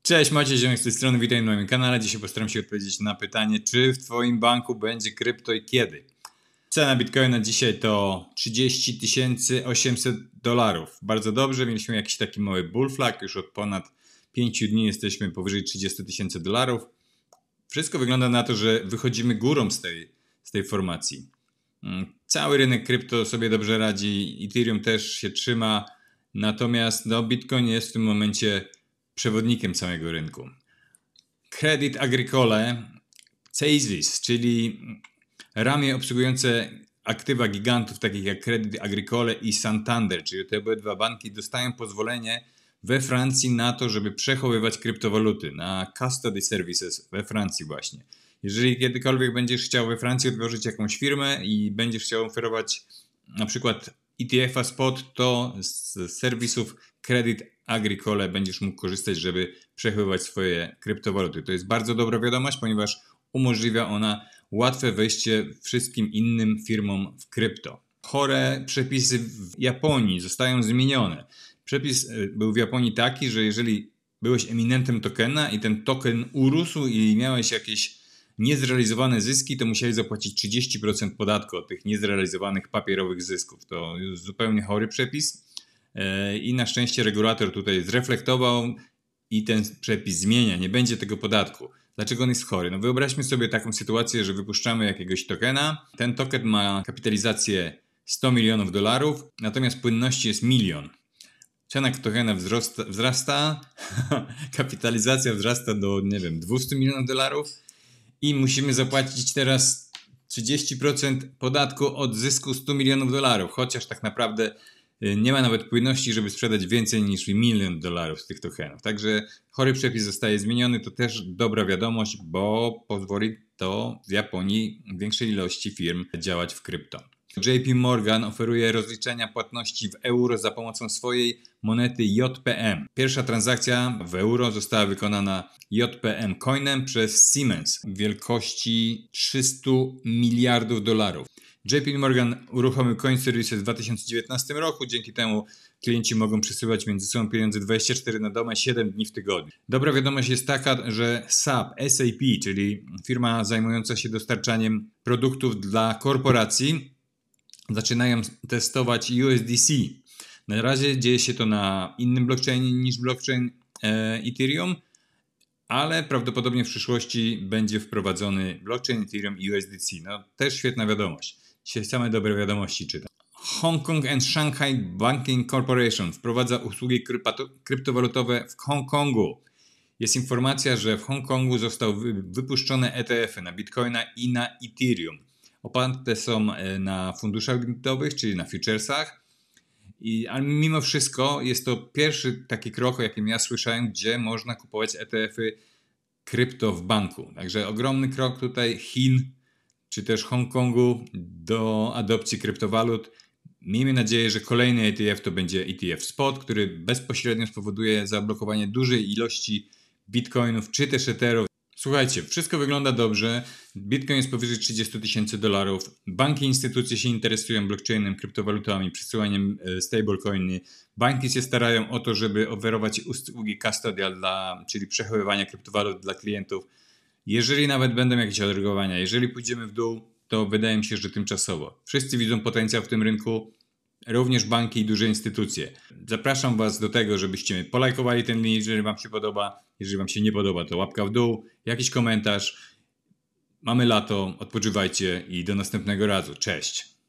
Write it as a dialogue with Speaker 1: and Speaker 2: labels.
Speaker 1: Cześć, Maciej Ziomek z tej strony, witaj na moim kanale. Dzisiaj postaram się odpowiedzieć na pytanie, czy w Twoim banku będzie krypto i kiedy. Cena Bitcoina dzisiaj to $30 800. Bardzo dobrze, mieliśmy jakiś taki mały bull flag, już od ponad 5 dni jesteśmy powyżej $30 000. Wszystko wygląda na to, że wychodzimy górą z tej formacji. Cały rynek krypto sobie dobrze radzi, Ethereum też się trzyma, natomiast Bitcoin jest w tym momencie przewodnikiem całego rynku. Crédit Agricole CAISIS, czyli ramię obsługujące aktywa gigantów takich jak Crédit Agricole i Santander, czyli te obydwa banki dostają pozwolenie we Francji na to, żeby przechowywać kryptowaluty, na custody services we Francji właśnie. Jeżeli kiedykolwiek będziesz chciał we Francji otworzyć jakąś firmę i będziesz chciał oferować na przykład ETF-a spot, to z serwisów Crédit Agricole będziesz mógł korzystać, żeby przechowywać swoje kryptowaluty. To jest bardzo dobra wiadomość, ponieważ umożliwia ona łatwe wejście wszystkim innym firmom w krypto. Chore przepisy w Japonii zostają zmienione. Przepis był w Japonii taki, że jeżeli byłeś eminentem tokena i ten token urósł i miałeś jakieś niezrealizowane zyski, to musiałeś zapłacić 30% podatku od tych niezrealizowanych papierowych zysków. To jest zupełnie chory przepis i na szczęście regulator tutaj zreflektował i ten przepis zmienia, nie będzie tego podatku. Dlaczego on jest chory? No wyobraźmy sobie taką sytuację, że wypuszczamy jakiegoś tokena, ten token ma kapitalizację $100 milionów, natomiast płynności jest 1 000 000. Cena tokena wzrasta, kapitalizacja wzrasta do, nie wiem, $200 milionów i musimy zapłacić teraz 30% podatku od zysku $100 milionów, chociaż tak naprawdę nie ma nawet płynności, żeby sprzedać więcej niż $1 milion z tych tokenów. Także chory przepis zostaje zmieniony, to też dobra wiadomość, bo pozwoli to w Japonii większej ilości firm działać w krypto. JP Morgan oferuje rozliczenia płatności w euro za pomocą swojej monety JPM. Pierwsza transakcja w euro została wykonana JPM Coinem przez Siemens w wielkości $300 miliardów. JP Morgan uruchomił Coin Services w 2019 roku, dzięki temu klienci mogą przesyłać między sobą pieniądze 24 na dobę, 7 dni w tygodniu. Dobra wiadomość jest taka, że SAP, czyli firma zajmująca się dostarczaniem produktów dla korporacji, zaczynają testować USDC. Na razie dzieje się to na innym blockchainie niż blockchain Ethereum, ale prawdopodobnie w przyszłości będzie wprowadzony blockchain Ethereum i USDC. No też świetna wiadomość. Dzisiaj same dobre wiadomości czytam. Hong Kong and Shanghai Banking Corporation wprowadza usługi kryptowalutowe w Hongkongu. Jest informacja, że w Hongkongu zostały wypuszczone ETF-y na Bitcoina i na Ethereum. Oparte są na funduszach giełdowych, czyli na futuresach. Ale mimo wszystko jest to pierwszy taki krok, o jakim ja słyszałem, gdzie można kupować ETF-y krypto w banku. Także ogromny krok tutaj Chin czy też Hongkongu do adopcji kryptowalut. Miejmy nadzieję, że kolejny ETF to będzie ETF Spot, który bezpośrednio spowoduje zablokowanie dużej ilości bitcoinów czy też etherów. Słuchajcie, wszystko wygląda dobrze. Bitcoin jest powyżej $30 000. Banki i instytucje się interesują blockchainem, kryptowalutami, przesyłaniem stablecoiny. Banki się starają o to, żeby oferować usługi custodial, czyli przechowywania kryptowalut dla klientów. Jeżeli nawet będą jakieś odreagowania, jeżeli pójdziemy w dół, to wydaje mi się, że tymczasowo. Wszyscy widzą potencjał w tym rynku, również banki i duże instytucje. Zapraszam Was do tego, żebyście polajkowali ten link, jeżeli Wam się podoba. Jeżeli Wam się nie podoba, to łapka w dół, jakiś komentarz. Mamy lato, odpoczywajcie i do następnego razu. Cześć!